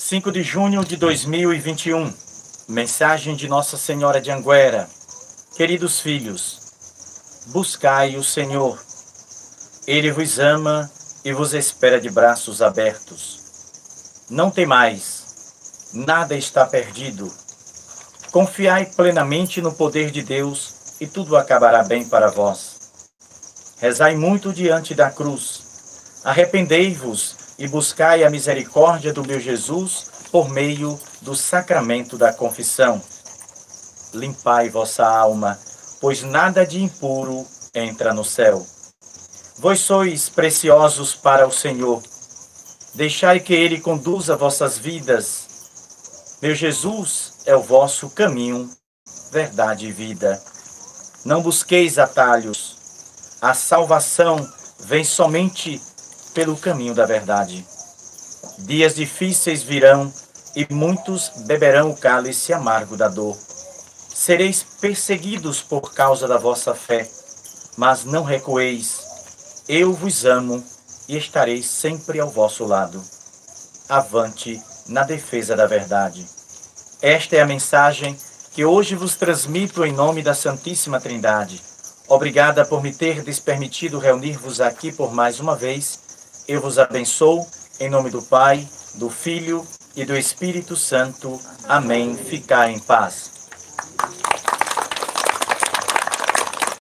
5 de junho de 2021. Mensagem de Nossa Senhora de Anguera. Queridos filhos, buscai o Senhor. Ele vos ama e vos espera de braços abertos. Não temais, nada está perdido. Confiai plenamente no poder de Deus e tudo acabará bem para vós. Rezai muito diante da cruz. Arrependei-vos e buscai a misericórdia do meu Jesus por meio do sacramento da confissão. Limpai vossa alma, pois nada de impuro entra no céu. Vós sois preciosos para o Senhor. Deixai que Ele conduza vossas vidas. Meu Jesus é o vosso caminho, verdade e vida. Não busqueis atalhos. A salvação vem somente pelo caminho da verdade. Dias difíceis virão e muitos beberão o cálice amargo da dor. Sereis perseguidos por causa da vossa fé, mas não recueis. Eu vos amo e estarei sempre ao vosso lado. Avante na defesa da verdade. Esta é a mensagem que hoje vos transmito em nome da Santíssima Trindade. Obrigada por me terdes permitido reunir-vos aqui por mais uma vez. Eu vos abençoo em nome do Pai, do Filho e do Espírito Santo. Amém. Ficai em paz.